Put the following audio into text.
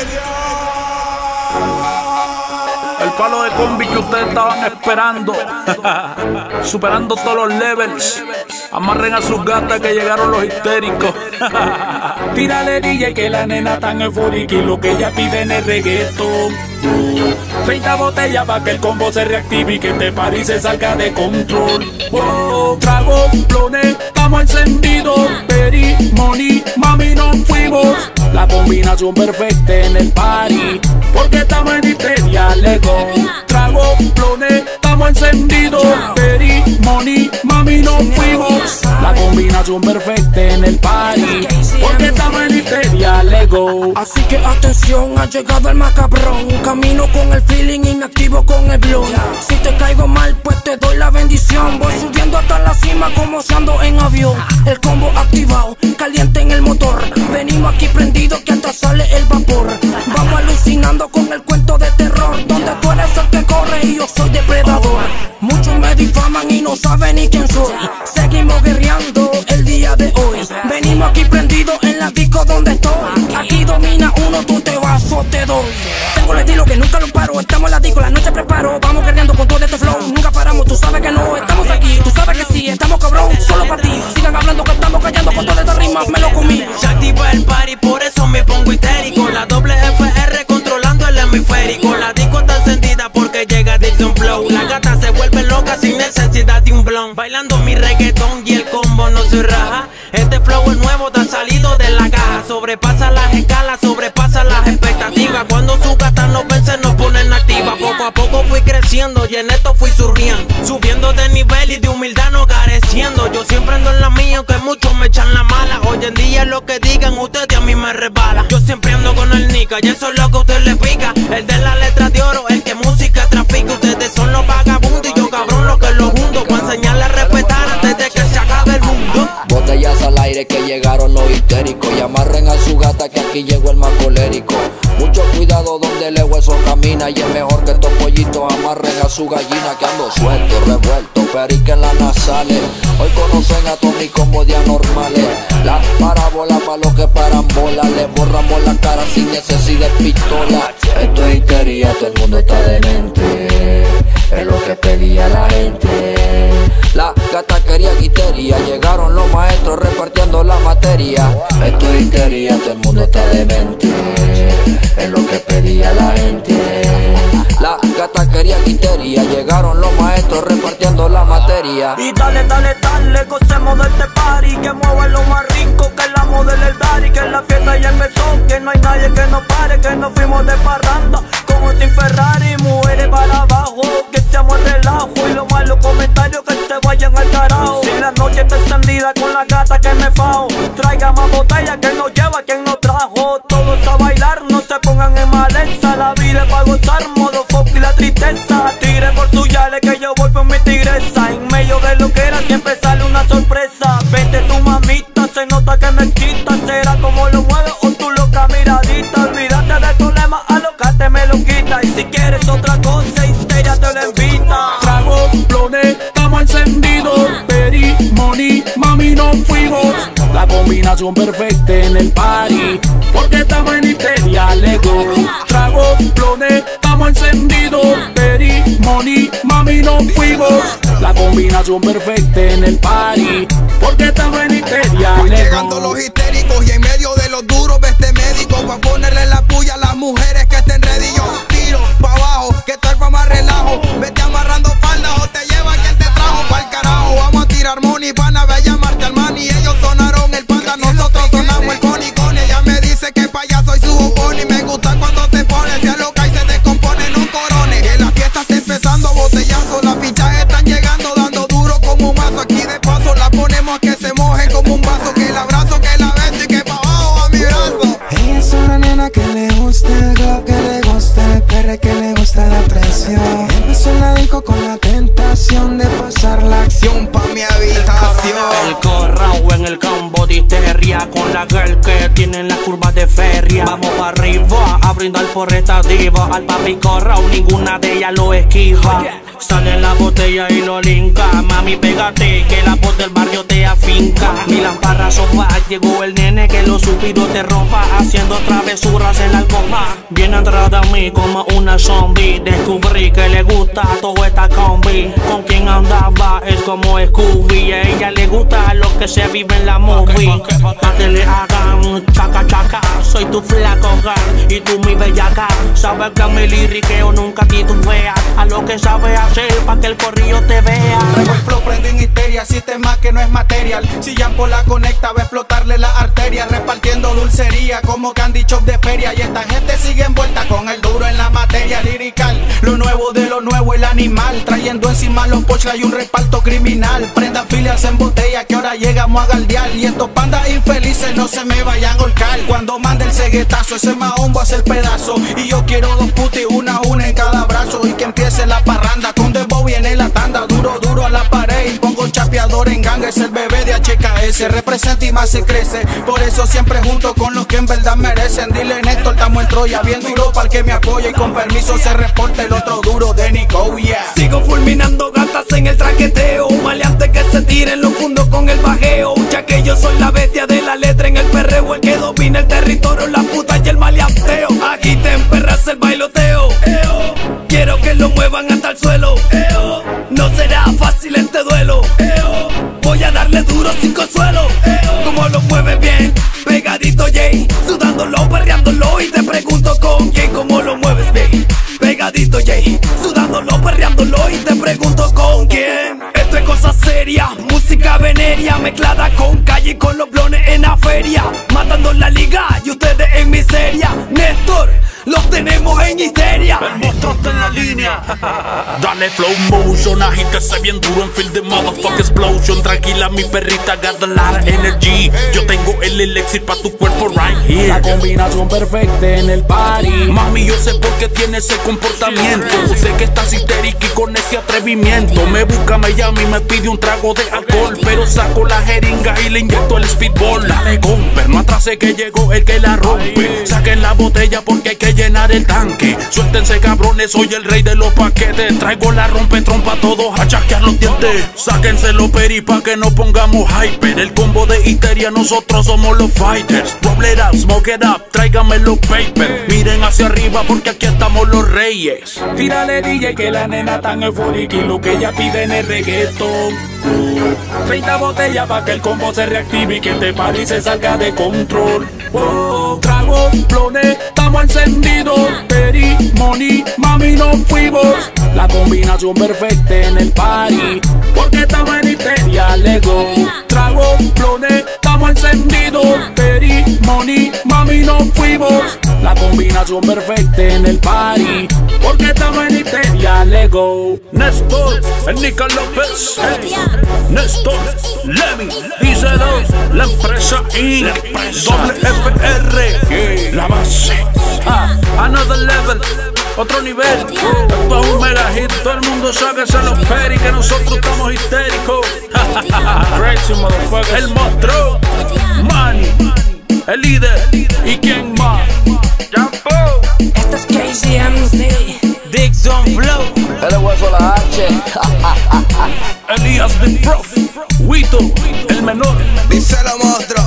El palo de combi que ustedes estaban esperando. Superando todos los levels. Amarren a sus gatas que llegaron los histéricos. Tírale DJ que la nena tan eufórica y lo que ella pide en el reggaetón. 30 botellas pa' que el combo se reactive y que este party se salga de control. Trago, clones, estamos encendidos. Peri, money, mami, nos fuimos. La combinación perfecta en el party, porque estamos en histeria, lego. Trago, clones, estamos encendidos. Peri, money, mami, nos fuimos. La combinación perfecta en el party, porque estamos en histeria, lego. Así que atención, ha llegado el macabrón. Camino con el feeling, inactivo con el blon. Si te caigo mal, pues te doy la bendición. Voy subiendo hasta la cima como si ando en avión. El combo activado, caliente en el motor. Venimos aquí prendido que hasta sale el vapor. Vamos alucinando con el cuento de terror, donde tú eres el que corre y yo soy depredador. Muchos me difaman y no saben ni quién soy. Seguimos guerreando el día de hoy. Venimos aquí prendidos en la disco donde estoy. Aquí domina uno, tú te vas o te doy. Tengo el estilo que nunca lo paro. Estamos en la disco, la noche preparo. Vamos guerreando con todo este flow. Nunca paramos, tú sabes que no. Estamos aquí, tú sabes que sí. Estamos cabrón, solo para ti. Sigan hablando que estamos callando con todas estas rimas. Me lo comí. Se activa el party, por eso me pongo histérico. La doble FR controlando el hemisférico. La disco está encendida porque llega Dixon Flow. La gata se vuelve loca sin necesidad de un blon. Bailando mi reggaetón y el combo no se raja. Este flow es nuevo, está salido de la caja. Sobrepasa las escalas, sobrepasa las expectativas. Cuando su gata nos vence nos ponen activa. Poco a poco fui creciendo y en esto fui surgiendo. Subiendo de nivel y de humildad no careciendo. Yo siempre ando en la mía, que muchos me echan la mala. Hoy en día lo que digan ustedes a mí me resbala. Yo siempre ando con el nica y eso es lo que a usted le pica. El de la letra de oro, el que música trafica. Ustedes son los vagabundos y yo cabrón lo que los junto. Para enseñarle a respetar antes de que se acabe el mundo. Botellas al aire que llegaron los histéricos. Y amarren a su gata que aquí llegó el más colérico. Mucho cuidado donde el hueso camina. Y es mejor que estos pollitos amarren a su gallina. Que ando suelto, revuelto, perique en las nasales. Hoy conocen a Tony como de anormales. La parábola pa' los que paran bola. Le borramos la cara sin necesidad de pistola. Esto es histeria, todo el mundo está demente. Es lo que pedía la gente. La gata quería guitería. Llegaron los maestros repartiendo la materia. Esto es histeria, todo el mundo está demente. Es lo que pedía la gente. La gata quería guitería. Llegaron los maestros repartiendo la materia. Y dale, dale, dale, gocemos de este party. Que mueva lo más rico, que la modelo el daddy. Que la fiesta ya empezó, que no hay nadie que nos pare. Que nos fuimos de parranda como sin Ferrari. Mujeres para abajo, que seamos el relajo. Y los malos comentarios que se vayan al carajo. Si la noche está encendida con la gata que me fajo. Traiga más botellas que nos lleva quien nos trajo. Todos a bailar, no se pongan en maleza. La vida es para gozar, modo fuck y la tristeza. Tire por su yale que yo voy por mi tigresa. En medio de lo que era siempre sale una sorpresa. Vente tu mamita, se nota que me excita. Será como lo mueves o tu loca miradita. Olvídate de tu lema, alocate me lo quita. Y si quieres otra cosa, histeria te lo invita. Trago, clones, estamos encendidos. Peri, money, mami, nos fuimos. La combinación perfecta en el party, porque estamos en histeria, lego. Trago, clones, estamos encendidos. Peri, money, mami, nos fuimos. La combinación perfecta en el party, porque estamos en histeria, Voy lego. llegando los histéricos y en medio de los duros ve este médico. Pa' ponerle la puya a las mujeres que estén ready. Yo tiro pa' abajo, que esto es pa' más relajo. Vete amarrando faldas o te lleva quien te trajo pa'l carajo. Vamos a tirar money, pana, ve a llamarte al man. Y ellos sonaron el panda, nosotros sonamos el coni. Ella me dice que payaso y su opone. Me gusta cuando se pone, se aloca y se descompone, no corone. Que la fiesta está empezando, botellazo. Las fichas están llegando, dando duro como un mazo. Aquí de paso la ponemos a que se mojen como un vaso. Que el abrazo, que la beso y que pa' abajo a mi brazo. Ella es una nena que le gusta el glow, que le gusta el perre, que le gusta la presión. Empezó en la disco con la tentación de pasar la acción Pa' mi habitación. El corrao en el campo de histeria. Con la girl que tienen las curvas de feria. Vamos para arriba a brindar por esta diva. Al papi corrao ninguna de ellas lo esquiva. Sale la botella y lo linka. Mami pégate que la voz del barrio te afinca. Mi lámpara sofá, llegó el nene que los suspiros te rompa. Haciendo travesuras en la alcoba. Viene atrás de mí como una zombie. Descubrí que le gusta toda esta combi. Con quien andaba es como Scooby. A ella le gusta lo que se vive en la movie. Pa' que le hagan chaca chaca. Soy tu flaco girl y tú mi bellaca. Sabes que mi liriqueo nunca titubea. A lo que sabe hacer pa' que el corrillo te vea. Traigo el flow, prendo en histeria, sistema que no es material. Si Yampo la conecta va a explotarle la arteria. Repartiendo dulcería como candy shop de feria. Y esta gente sigue envuelta con el duro en la materia lirical. Lo nuevo de lo nuevo, el animal. Trayendo encima los pochlas y un reparto criminal. Prendan filias en botella que ahora llegamos a galdear. Y estos pandas infelices no se me vayan a holcar. Cuando mande el ceguetazo, ese mahón va a hacer pedazo. Y yo quiero dos putas y una en cada brazo. Y que empiece la parranda, con Dembow viene la tanda. Duro, duro a la pared y pongo chapeador en ganga. Es el bebé de HKS, representa y más se crece. Por eso siempre junto con los que en verdad merecen. Dile Néstor, estamos en Troya, bien duro para el que me apoya. Y con permiso se reporta el otro duro de Nico, yeah. Sigo fulminando gatas en el traqueteo. Maleantes que se tiren los fundos con el bajeo. Ya que yo soy la bestia de la letra en el perreo. El que domina el territorio, la puta y el maleanteo. Aquí te emperras el bailoteo. Quiero que lo muevan hasta el suelo. No será fácil este duelo. Voy a darle duro sin consuelo. Como lo mueves bien, pegadito Jay, sudándolo, perreándolo y te pregunto con quién. Como lo mueves bien, pegadito Jay, sudándolo, perreándolo y te pregunto con quién. Esto es cosa seria, música veneria mezclada con calle y con los blones en la feria. Matando la liga y ustedes en miseria. Néstor, los tenemos en histeria. El monstruo está en la línea. Dale flow motion, agítese bien duro en feel the motherfucker explosion. Tranquila mi perrita, got a lot of energy. Yo tengo el elixir pa' tu cuerpo right here. La combinación perfecta en el party. Mami, yo sé por qué tienes ese comportamiento. Sé que estás histérica y con ese atrevimiento. Me busca, me llama y me pide un trago de alcohol. Pero saco la jeringa y le inyecto el speedball. Dale comper, no atrase que llegó el que la rompe. Saquen la botella porque hay que llenar el tanque. Suéltense cabrones, soy el rey de los paquetes. Traigo la rompe trompa a todos a chasquear los dientes. Sáquense los peri pa' que no pongamos hyper. El combo de histeria, nosotros somos los fighters. Roll it up, smoke it up, tráigame los papers. Miren hacia arriba porque aquí estamos los reyes. Tírale DJ que la nena tan eufórica y lo que ella pide en el reggaetón. 30 botellas pa' que el combo se reactive y que este party se salga de control. Trago, clones, estamos encendidos. Peri, money, mami, nos fuimos. La combinación perfecta en el party, porque estamos en histeria, lego. Trago, clones, estamos encendidos. Peri, money, mami, nos fuimos. La combinación perfecta en el party, porque estamos en histeria, lego. Néstor, el Nica López, hey. Néstor, Lemmy, dice dos, la empresa Inc, WFR, la base, another level, otro nivel. Esto es un mega hit, todo el mundo sabe que los peri, que nosotros estamos histéricos. Crazy motherfucker. El monstruo, Manny, el líder, ¿y quién más? Yampo. Este es KCMC, Dixon Flow, El hueso la H. Elías Big Prof, Wito, el menor. Díselo, monstruo.